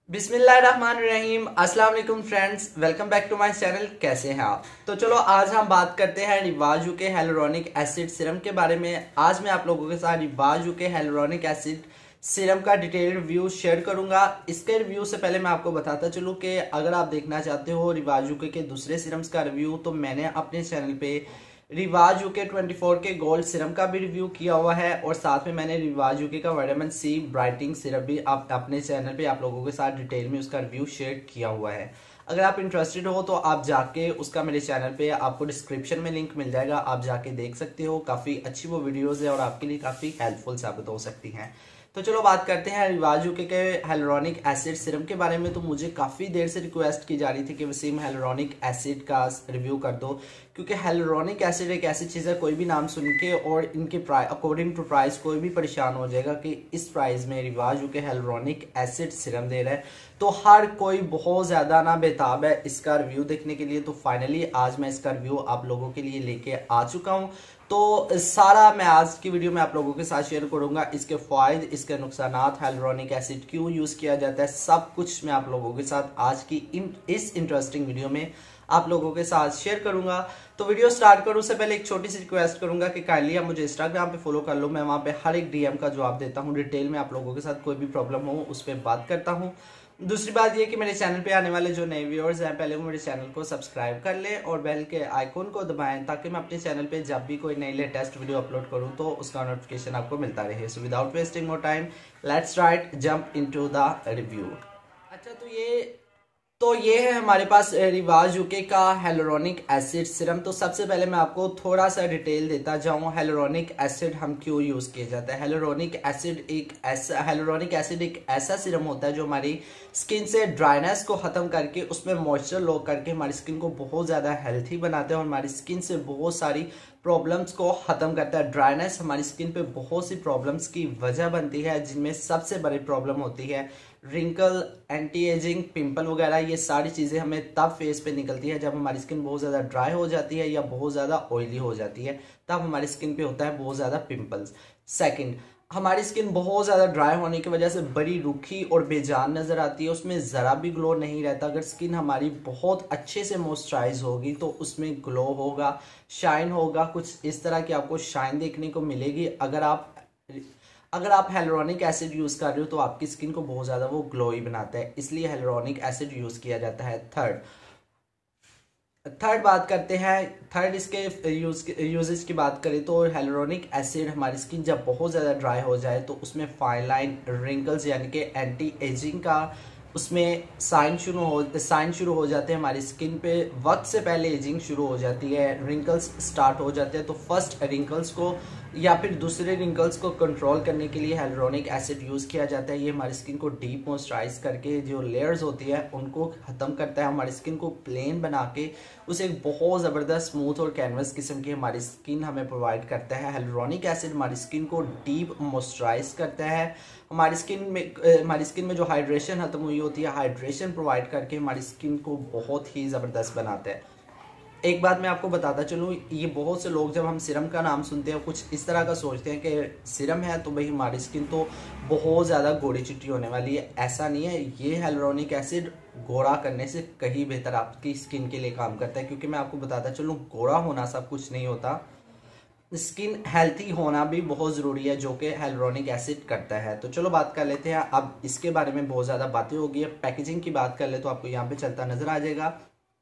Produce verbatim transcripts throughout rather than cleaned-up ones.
बिस्मिल्लाहिर्रहमानिर्रहीम। अस्सलाम वालेकुम friends, welcome back to my channel. कैसे हैं आप? तो चलो आज हम बात करते हैं रिवाज यूके हेलुरोनिक एसिड सीरम के बारे में। आज मैं आप लोगों के साथ Rivaj UK hyaluronic acid serum का डिटेल रिव्यू शेयर करूंगा। इसके रिव्यू से पहले मैं आपको बताता चलूं कि अगर आप देखना चाहते हो रिवाज यूके के दूसरे सीरम्स का रिव्यू, तो मैंने अपने चैनल पे रिवाज यूके ट्वेंटी फोर के गोल्ड सिरम का भी रिव्यू किया हुआ है और साथ में मैंने रिवाज यूके का विटामिन सी ब्राइटनिंग सिरप भी आप अपने चैनल पे आप लोगों के साथ डिटेल में उसका रिव्यू शेयर किया हुआ है। अगर आप इंटरेस्टेड हो तो आप जाके उसका मेरे चैनल पे आपको डिस्क्रिप्शन में लिंक मिल जाएगा, आप जाके देख सकते हो। काफ़ी अच्छी वो वीडियोज़ है और आपके लिए काफ़ी हेल्पफुल साबित हो सकती हैं। तो चलो बात करते हैं रिवाज यूके के हेलुरोनिक एसिड सिरम के बारे में। तो मुझे काफ़ी देर से रिक्वेस्ट की जा रही थी कि वसीम हेलुरोनिक एसिड का रिव्यू कर दो, क्योंकि हेलुरोनिक एसिड एक ऐसी चीज़ है, कोई भी नाम सुन के और इनके अकॉर्डिंग टू प्राइस कोई भी परेशान हो जाएगा कि इस प्राइस में Rivaj UK hyaluronic acid serum दे रहा है, तो हर कोई बहुत ज़्यादा ना बेताब है इसका रिव्यू देखने के लिए। तो फाइनली आज मैं इसका रिव्यू आप लोगों के लिए लेके आ चुका हूँ। तो सारा मैं आज की वीडियो में आप लोगों के साथ शेयर करूंगा, इसके फायदे, इसके नुकसानात, हेलुरोनिक एसिड क्यों यूज़ किया जाता है, सब कुछ मैं आप लोगों के साथ आज की इन इस इंटरेस्टिंग वीडियो में आप लोगों के साथ शेयर करूंगा। तो वीडियो स्टार्ट करूं से पहले एक छोटी सी रिक्वेस्ट करूंगा कि काइंडली आप मुझे इंस्टाग्राम पे फॉलो कर लो। मैं वहां पे हर एक डीएम का जवाब देता हूं, डिटेल में आप लोगों के साथ कोई भी प्रॉब्लम हो उस पर बात करता हूं। दूसरी बात यह कि मेरे चैनल पे आने वाले जो नए व्यूअर्स हैं, पहले वो मेरे चैनल को सब्सक्राइब कर ले और बेल के आइकॉन को दबाएं, ताकि मैं अपने चैनल पे जब भी कोई नई लेटेस्ट वीडियो अपलोड करूं तो उसका नोटिफिकेशन आपको मिलता रहे। So without wasting more time, let's start jump into the review. अच्छा, तो ये तो ये है हमारे पास रिवाज यूके का हेलुरोनिक एसिड सिरम। तो सबसे पहले मैं आपको थोड़ा सा डिटेल देता जाऊं, हेलुरोनिक एसिड हम क्यों यूज़ किया जाता है। हेलुरोनिक एसिड एक ऐसा हेलुरोनिक एसिड एक ऐसा सिरम होता है जो हमारी स्किन से ड्राइनेस को ख़त्म करके उसमें मॉइस्चर लॉक करके हमारी स्किन को बहुत ज़्यादा हेल्थी बनाते हैं और हमारी स्किन से बहुत सारी प्रॉब्लम्स को ख़त्म करता है। ड्राइनेस हमारी स्किन पे बहुत सी प्रॉब्लम्स की वजह बनती है, जिनमें सबसे बड़ी प्रॉब्लम होती है रिंकल, एंटी एजिंग, पिंपल वगैरह। ये सारी चीज़ें हमें तब फेस पे निकलती है जब हमारी स्किन बहुत ज़्यादा ड्राई हो जाती है या बहुत ज़्यादा ऑयली हो जाती है, तब हमारी स्किन पे होता है बहुत ज़्यादा पिंपल्स। सेकंड, हमारी स्किन बहुत ज़्यादा ड्राई होने की वजह से बड़ी रूखी और बेजान नज़र आती है, उसमें ज़रा भी ग्लो नहीं रहता। अगर स्किन हमारी बहुत अच्छे से मॉइस्चराइज होगी तो उसमें ग्लो होगा, शाइन होगा, कुछ इस तरह की आपको शाइन देखने को मिलेगी। अगर आप अगर आप हेलुरोनिक एसिड यूज़ कर रहे हो तो आपकी स्किन को बहुत ज़्यादा वो ग्लोई बनाता है, इसलिए हेलुरोनिक एसिड यूज़ किया जाता है। थर्ड थर्ड बात करते हैं, थर्ड इसके यूज यूजेस की बात करें तो हेलुरोनिक एसिड हमारी स्किन जब बहुत ज़्यादा ड्राई हो जाए तो उसमें फाइन लाइन, रिंकल्स यानी कि एंटी एजिंग का उसमें साइन शुरू हो साइन शुरू हो जाते हैं। हमारी स्किन पे वक्त से पहले एजिंग शुरू हो जाती है, रिंकल्स स्टार्ट हो जाते हैं। तो फर्स्ट रिंकल्स को या फिर दूसरे रिंकल्स को कंट्रोल करने के लिए हेलुरोनिक एसिड यूज़ किया जाता है। ये हमारी स्किन को डीप मॉइस्चराइज करके जो लेयर्स होती है उनको ख़त्म करता है, हमारी स्किन को प्लेन बना के उसे एक बहुत ज़बरदस्त स्मूथ और कैनवस किस्म की हमारी स्किन हमें प्रोवाइड करता है। हेलुरोनिक एसिड हमारी स्किन को डीप मॉइस्चराइज करता है, हमारी स्किन में हमारी स्किन में जो हाइड्रेशन खत्म हुई होती है, हाइड्रेशन प्रोवाइड करके हमारी स्किन को बहुत ही ज़बरदस्त बनाता है। एक बात मैं आपको बताता चलूँ, ये बहुत से लोग जब हम सिरम का नाम सुनते हैं कुछ इस तरह का सोचते हैं कि सिरम है तो भाई हमारी स्किन तो बहुत ज़्यादा गोरी चिट्टी होने वाली है। ऐसा नहीं है, ये हेलुरोनिक एसिड गोरा करने से कहीं बेहतर आपकी स्किन के लिए काम करता है, क्योंकि मैं आपको बताता चलूँ गोरा होना सब कुछ नहीं होता, स्किन हेल्थी होना भी बहुत ज़रूरी है, जो कि हेलुरोनिक एसिड करता है। तो चलो बात कर लेते हैं, अब इसके बारे में बहुत ज़्यादा बातें होगी। है पैकेजिंग की बात कर ले तो आपको यहाँ पे चलता नज़र आ जाएगा,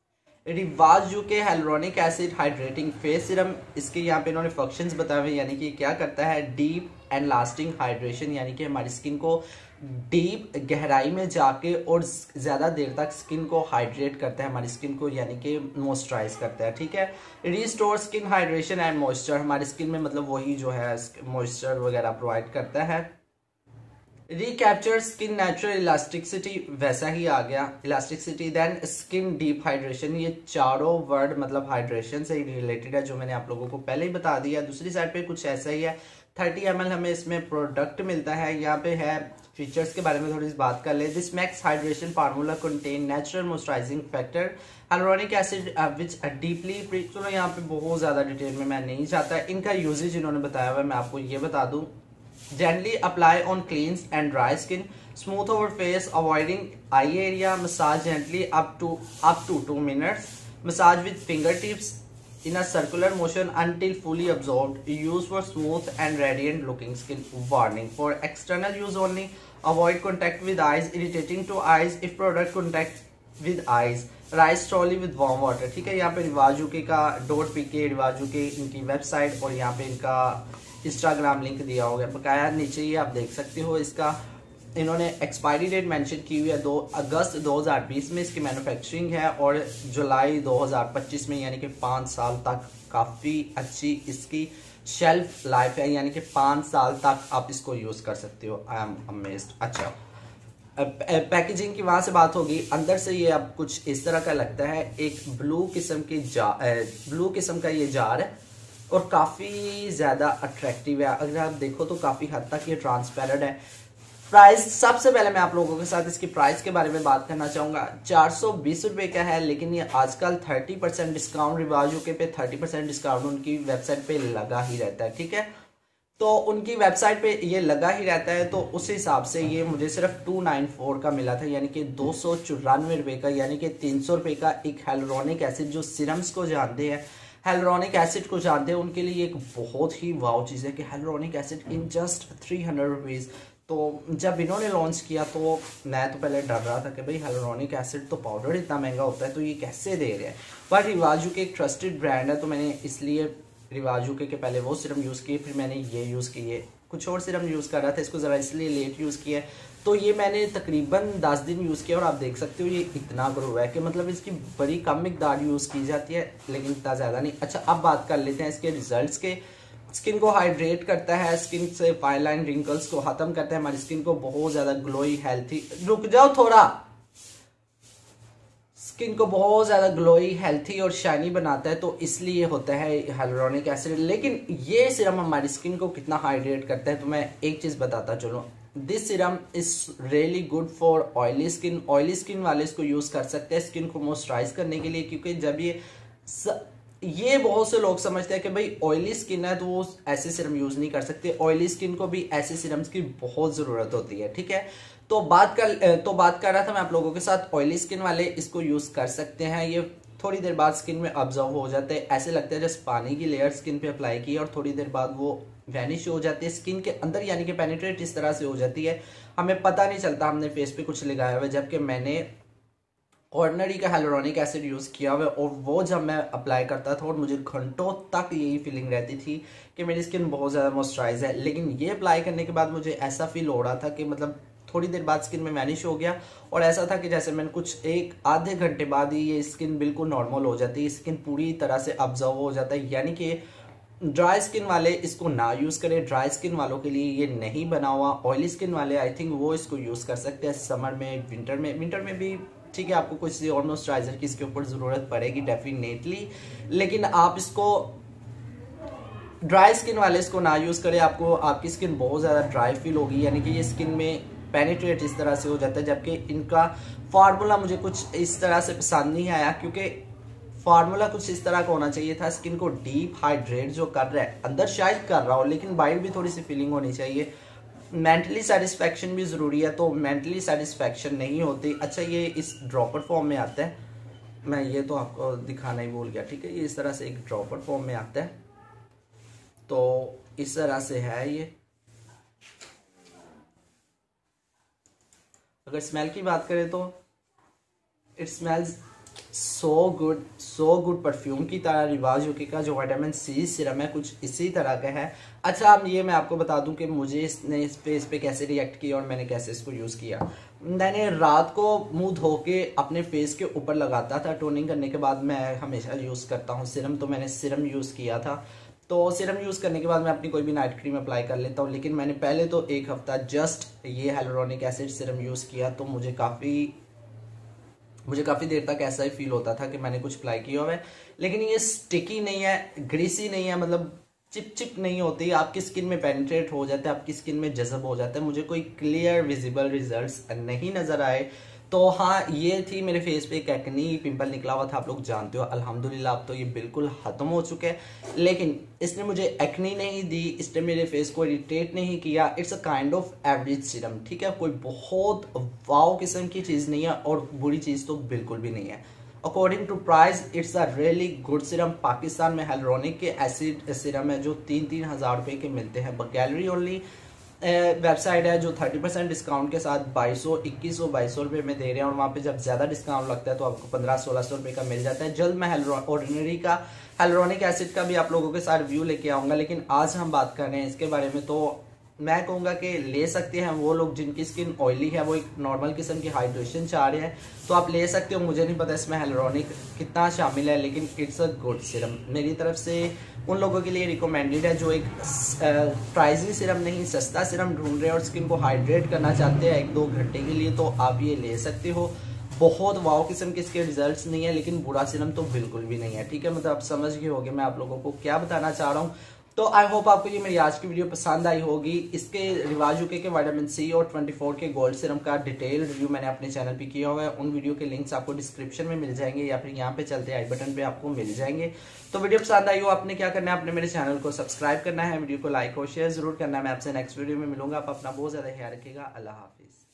Rivaj UK hyaluronic acid hydrating face serum. इसके यहाँ पे इन्होंने फंक्शंस बताए हुए, यानी कि क्या करता है, डीप एंड लास्टिंग हाइड्रेशन, यानी कि हमारी स्किन को डीप गहराई में जाके और ज़्यादा देर तक स्किन को हाइड्रेट करता है, हमारी स्किन को यानी कि मॉइस्चराइज करता है। ठीक है, restore skin hydration and moisture, हमारी स्किन में मतलब वही जो है मॉइस्चर वगैरह प्रोवाइड करता है। रिकैप्चर स्किन नेचुरल इलास्टिसिटी, वैसा ही आ गया elasticity. Then skin deep hydration, ये चारों वर्ड मतलब हाइड्रेशन से ही रिलेटेड है, जो मैंने आप लोगों को पहले ही बता दिया। दूसरी साइड पे कुछ ऐसा ही है, थर्टी एम एल हमें इसमें प्रोडक्ट मिलता है। यहाँ पे है फीचर्स के बारे में थोड़ी सी बात कर ले। This max hydration formula contain natural moisturising factor hyaluronic acid which deeply. चलो यहाँ पे बहुत ज़्यादा डिटेल में मैं नहीं चाहता, इनका यूजेज इन्होंने बताया हुआ है, मैं आपको ये बता दूँ। Gently apply on clean and dry skin. Smooth over face, avoiding eye area, massage gently up to up to two minutes, massage with finger tips in a circular motion until fully absorbed. Use for smooth and radiant looking skin. Warning: for external use only. Avoid contact with eyes. Irritating to eyes if product contact with eyes. Rise slowly with warm water. ठीक है, यहाँ पे Rivaj UK का dot P के रिवाज UK इनकी website और यहाँ पे इनका इंस्टाग्राम लिंक दिया होगा बकाया, नीचे ही आप देख सकते हो। इसका इन्होंने एक्सपायरी डेट मेंशन की हुई है दो अगस्त दो हज़ार बीस में इसकी मैन्युफैक्चरिंग है और जुलाई दो हज़ार पच्चीस में, यानी कि पाँच साल तक काफ़ी अच्छी इसकी शेल्फ लाइफ है, यानी कि पाँच साल तक आप इसको यूज़ कर सकते हो। I am amazed. अच्छा, पैकेजिंग की वहाँ से बात होगी। अंदर से ये अब कुछ इस तरह का लगता है, एक ब्लू किस्म की जा ब्लू किस्म का ये जार है और काफ़ी ज़्यादा अट्रैक्टिव है। अगर आप देखो तो काफ़ी हद तक ये ट्रांसपेरेंट है। प्राइस, सबसे पहले मैं आप लोगों के साथ इसकी प्राइस के बारे में बात करना चाहूँगा। चार सौ बीस रुपये का है, लेकिन ये आजकल तीस परसेंट डिस्काउंट रिवाज यूके पे तीस परसेंट डिस्काउंट उनकी वेबसाइट पे लगा ही रहता है। ठीक है, तो उनकी वेबसाइट पे ये लगा ही रहता है, तो उस हिसाब से ये मुझे सिर्फ टू नाइन फोर का मिला था, यानी कि दो सौ चौरानवे रुपये का, यानी कि तीन सौ रुपये का एक हेलुरोनिक एसिड। जो सिरम्स को जानते हैं, हेलुरोनिक एसिड को जानते हैं, उनके लिए एक बहुत ही वाव चीज़ है कि hyaluronic acid in just three hundred rupees. तो जब इन्होंने लॉन्च किया तो मैं तो पहले डर रहा था कि भाई हेलुरोनिक एसिड तो पाउडर इतना महंगा होता है तो ये कैसे दे रहे हैं, बट रिवाज यूके एक ट्रस्टेड ब्रांड है, तो मैंने इसलिए रिवाज यूके के पहले वो सिरम यूज़ किए, फिर मैंने ये यूज़ किए। कुछ और सिरम यूज़ कर रहा था, इसको ज़रा इसलिए लेट यूज़ किया, तो ये मैंने तकरीबन दस दिन यूज़ किया और आप देख सकते हो ये इतना ग्रो है कि मतलब इसकी बड़ी कम मिकदार यूज़ की जाती है, लेकिन इतना ज़्यादा नहीं। अच्छा, अब बात कर लेते हैं इसके रिजल्ट्स के। स्किन को हाइड्रेट करता है, स्किन से फाइन लाइन रिंकल्स को खत्म करता है, हमारी स्किन को बहुत ज्यादा ग्लोई हेल्थी, रुक जाओ थोड़ा, स्किन को बहुत ज्यादा ग्लोई हेल्थी और शाइनी बनाता है, तो इसलिए होता है हेलुरोनिक एसिड। लेकिन ये सिरम हमारी स्किन को कितना हाइड्रेट करता है, तो मैं एक चीज बताता चलूं, this serum is really good for oily skin. Oily skin वाले इसको यूज कर सकते हैं स्किन को मॉइस्चराइज करने के लिए, क्योंकि जब ये स... ये बहुत से लोग समझते हैं कि भाई ऑयली स्किन है तो वो ऐसे सिरम यूज नहीं कर सकते, ऑयली स्किन को भी ऐसे सिरम्स की बहुत जरूरत होती है। ठीक है, तो बात कर तो बात कर रहा था मैं आप लोगों के साथ, ऑयली स्किन वाले इसको यूज कर सकते हैं। ये थोड़ी देर बाद स्किन में ऑब्जर्व हो जाते हैं, ऐसे लगता है जैसे पानी की लेयर स्किन पे अप्लाई की और थोड़ी देर बाद वो वैनिश हो जाती है स्किन के अंदर, यानी कि पेनिट्रेट इस तरह से हो जाती है, हमें पता नहीं चलता हमने फेस पे कुछ लगाया हुआ है। जबकि मैंने ऑर्डिनरी का हेलुरोनिक एसिड यूज़ किया हुआ है और वो जब मैं अप्लाई करता था और मुझे घंटों तक यही फीलिंग रहती थी कि मेरी स्किन बहुत ज़्यादा मॉइस्चराइज है, लेकिन ये अप्लाई करने के बाद मुझे ऐसा फील हो रहा था कि मतलब थोड़ी देर बाद स्किन में वैनिश हो गया और ऐसा था कि जैसे मैंने कुछ एक आधे घंटे बाद ही ये स्किन बिल्कुल नॉर्मल हो जाती है, स्किन पूरी तरह से ऑब्जर्व हो जाता है। यानी कि ड्राई स्किन वाले इसको ना यूज़ करें, ड्राई स्किन वालों के लिए ये नहीं बना हुआ। ऑयली स्किन वाले आई थिंक वो इसको यूज़ कर सकते हैं समर में, विंटर में विंटर में भी ठीक है, आपको कुछ और मॉइस्चराइजर की इसके ऊपर ज़रूरत पड़ेगी डेफिनेटली, लेकिन आप इसको ड्राई स्किन वाले इसको ना यूज़ करें, आपको आपकी स्किन बहुत ज़्यादा ड्राई फील होगी, यानी कि ये स्किन में पेनिट्रेट इस तरह से हो जाता है। जबकि इनका फार्मूला मुझे कुछ इस तरह से पसंद नहीं आया, क्योंकि फार्मूला कुछ इस तरह का होना चाहिए था, स्किन को डीप हाइड्रेट जो कर रहा है अंदर शायद कर रहा हो, लेकिन बाहर भी थोड़ी सी फीलिंग होनी चाहिए। मेंटली सेटिस्फैक्शन भी ज़रूरी है, तो मेंटली सेटिस्फैक्शन नहीं होती। अच्छा, ये इस ड्रॉपर फॉर्म में आता है, मैं ये तो आपको दिखाना ही भूल गया। ठीक है, ये इस तरह से एक ड्रॉपर फॉर्म में आता है, तो इस तरह से है ये। अगर स्मेल की बात करें तो it smells so good, so good perfume की तरह। रिवाज यूके का जो विटामिन सी सिरम है कुछ इसी तरह का है। अच्छा, अब ये मैं आपको बता दूं कि मुझे इसने इस पे इस पे कैसे रिएक्ट किया और मैंने कैसे इसको यूज़ किया। मैंने रात को मुंह धो के अपने फेस के ऊपर लगाता था, टोनिंग करने के बाद मैं हमेशा यूज़ करता हूँ सिरम, तो मैंने सिरम यूज़ किया था। तो सिरम यूज़ करने के बाद मैं अपनी कोई भी नाइट क्रीम अप्लाई कर लेता हूँ, लेकिन मैंने पहले तो एक हफ्ता जस्ट ये हेलुरोनिक एसिड सिरम यूज़ किया, तो मुझे काफ़ी मुझे काफ़ी देर तक ऐसा ही फील होता था कि मैंने कुछ अप्लाई किया हुआ है, लेकिन ये स्टिकी नहीं है, ग्रीसी नहीं है, मतलब चिप चिप नहीं होती, आपकी स्किन में पेनिट्रेट हो जाता है, आपकी स्किन में जज़ब हो जाता है। मुझे कोई क्लियर विजिबल रिजल्ट्स नहीं नज़र आए, तो हाँ, ये थी मेरे फेस पे एक एक्नी पिंपल निकला हुआ था, आप लोग जानते हो। अल्हम्दुलिल्लाह अब तो ये बिल्कुल ख़त्म हो चुके हैं, लेकिन इसने मुझे एक्नी नहीं दी, इसने मेरे फेस को इरिटेट नहीं किया। It's a kind of average serum, ठीक है, कोई बहुत वाव किस्म की चीज़ नहीं है और बुरी चीज़ तो बिल्कुल भी नहीं है। According to price it's a really good serum. Pakistan में हेलुरोनिक के एसिड सीरम है जो तीन तीन हज़ार रुपये के मिलते हैं। गैलरी ओनली वेबसाइट है जो थर्टी परसेंट डिस्काउंट के साथ बाईस सौ इक्कीस सौ बाईस सौ रुपये में दे रहे हैं, और वहाँ पे जब ज़्यादा डिस्काउंट लगता है तो आपको पंद्रह सोलह सौ रुपये का मिल जाता है। जल्द मैं ऑर्डिनरी का हेलुरोनिक एसिड का भी आप लोगों के साथ रिव्यू लेके आऊँगा, लेकिन आज हम बात कर रहे हैं इसके बारे में। तो मैं कहूँगा कि ले सकते हैं वो लोग जिनकी स्किन ऑयली है, वो एक नॉर्मल किस्म की हाइड्रेशन चाह रहे हैं, तो आप ले सकते हो। मुझे नहीं पता इसमें हेलुरोनिक कितना शामिल है, लेकिन इट्स अ गुड सीरम। मेरी तरफ से उन लोगों के लिए रिकमेंडेड है जो एक प्राइजी सीरम नहीं, सस्ता सीरम ढूंढ रहे हैं और स्किन को हाइड्रेट करना चाहते हैं एक दो घंटे के लिए, तो आप ये ले सकते हो। बहुत वाव किस्म के इसके रिजल्ट्स नहीं है, लेकिन बुरा सीरम तो बिल्कुल भी नहीं है, ठीक है। मतलब आप समझ गए होंगे मैं आप लोगों को क्या बताना चाह रहा हूँ। तो आई होप आपको ये मेरी आज की वीडियो पसंद आई होगी। इसके रिवाज यूके के विटामिन सी और चौबीस के गोल्ड सीरम का डिटेल रिव्यू मैंने अपने चैनल पे किया हुआ है, उन वीडियो के लिंक्स आपको डिस्क्रिप्शन में मिल जाएंगे या फिर यहाँ पे चलते आई बटन पे आपको मिल जाएंगे। तो वीडियो पसंद आई हो, आपने क्या करना है, आपने मेरे चैनल को सब्सक्राइब करना है, वीडियो को लाइक और शेयर जरूर करना है। मैं आपसे नेक्स्ट वीडियो में मिलूंगा। आप अपना बहुत ज्यादा ख्याल रखिएगा। अल्लाह हाफिज।